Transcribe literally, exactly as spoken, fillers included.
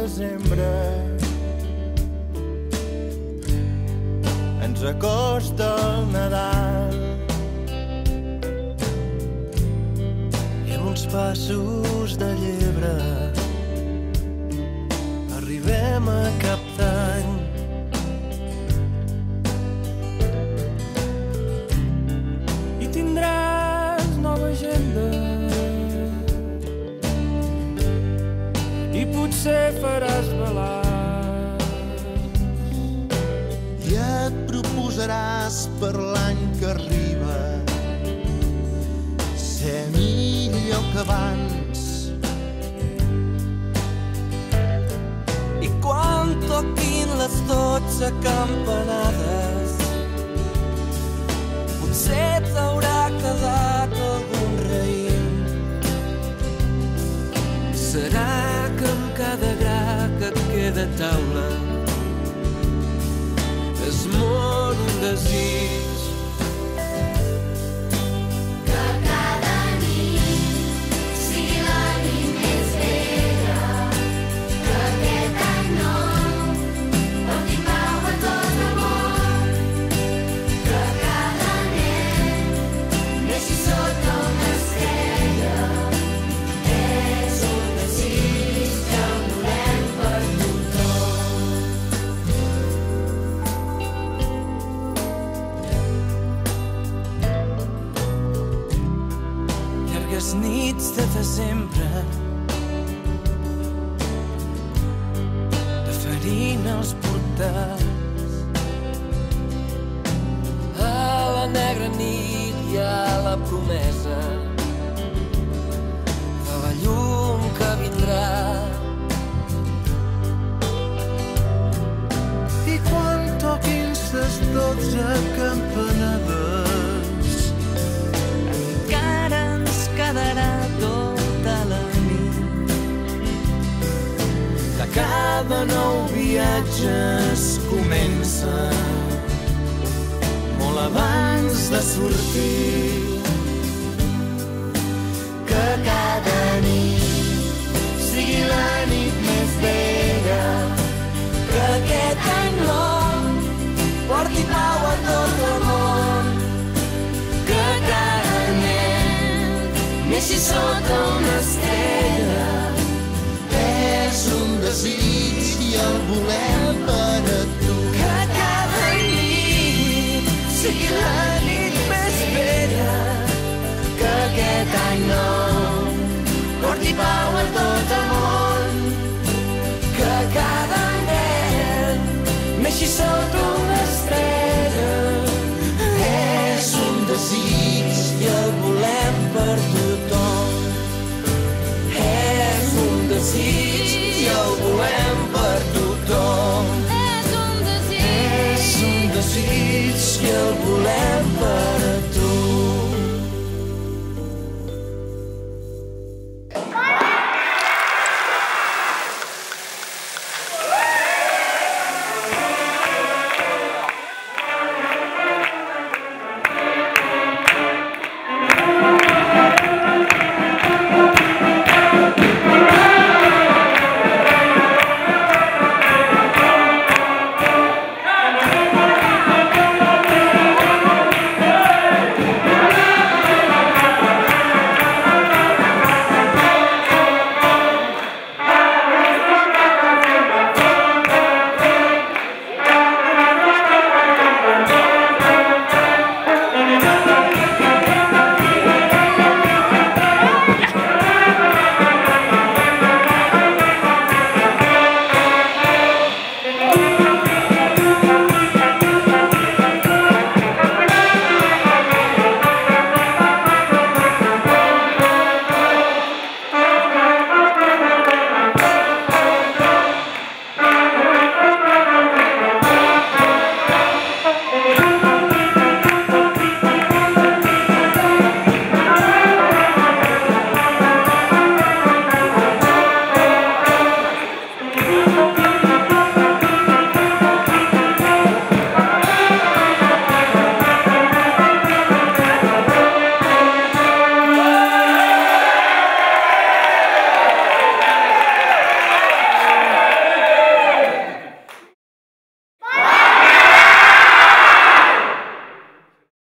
desembre ens acosta el Nadal i amb uns passos de llebre arribem a cap d'any. I tindràs nova agenda i potser faràs balanç i et proposaràs per l'any que arriba ser millor que abans. I quan toquin les dotze campanades potser t'haurà quedat algun raïm. Serà que amb cada gra que et queda a taula es mor un desig. Que cada nit sigui la nit més bella, que aquest any nou porti pau a tot el món, que cada nen neixi sota una estrella. És un desig que el volem per tothom. Llargues nits de desembre de farina als portals, a la negra nit hi ha la promesa de la llum que vindrà. I quan toquin ses dotze campanades encara ens quedarà tota la nit. Que cada nou viatge es comença molt abans de sortir. Que cada nit sigui la nit més bella, que aquest any nou porti pau a tot el món, que cada nen neixi sota una estrella. És un desig i el volem per a tu. Que cada nit sigui la nit més bella, que aquest any nou porti pau a tot el món, que cada nen neixi sota una estrella. És un desig i el volem per tothom. És un desig i el volem per tothom. És un desig, És un desig i el volem